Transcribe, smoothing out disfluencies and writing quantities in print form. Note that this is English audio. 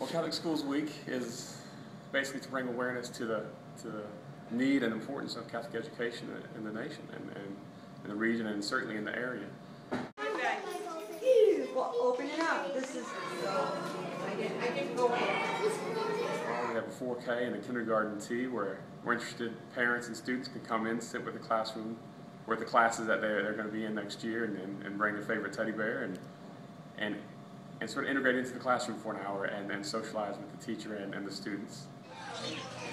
Catholic Schools Week is basically to bring awareness to the need and importance of Catholic education in the nation and in the region and certainly in the area. Well, open it up. This is. I can go in. We have a 4K and a kindergarten tea where interested parents and students can come in, sit with the classroom, with the classes that they're going to be in next year, and bring their favorite teddy bear and sort of integrate into the classroom for an hour and socialize with the teacher and the students.